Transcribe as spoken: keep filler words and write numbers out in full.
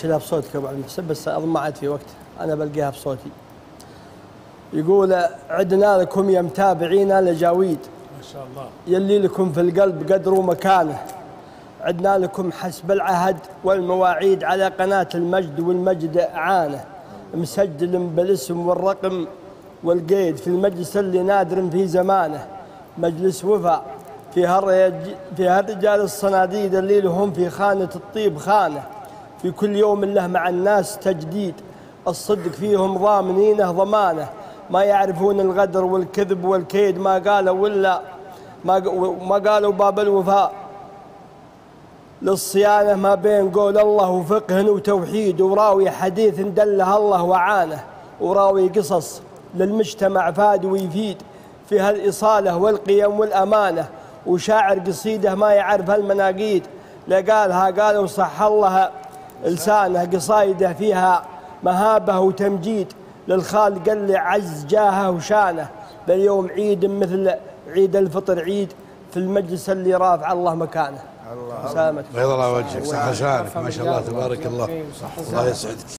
أرسلها بصوتك يا أبو عبد المحسن، بس أظن ما عاد في وقت، أنا بلقيها بصوتي. يقول عدنا لكم يا متابعينا لجاويد ما شاء الله، يلي لكم في القلب قدر ومكانه. عدنا لكم حسب العهد والمواعيد على قناة المجد، والمجد أعانه. مسجل بالاسم والرقم والقيد في المجلس اللي نادر في زمانه. مجلس وفاء في هالرجال الصناديد اللي لهم في خانة الطيب خانة. في كل يوم له مع الناس تجديد، الصدق فيهم ضامنينه ضمانه. ما يعرفون الغدر والكذب والكيد، ما قالوا ولا ما قالوا باب الوفاء للصيانة ما بين قول الله وفقه وتوحيد. وراوي حديث دله الله وعانه، وراوي قصص للمجتمع فاد ويفيد في هالإصالة والقيم والأمانة. وشاعر قصيده ما يعرف هالمناقيد، لقالها قالوا صح الله لسانه. قصايده فيها مهابة وتمجيد للخالق اللي عز جاهه وشانه. باليوم عيد مثل عيد الفطر عيد في المجلس اللي رافع الله مكانه. الله بيض الله وجهك، صح لسانك ما شاء الله تبارك الله. الله يسعدك.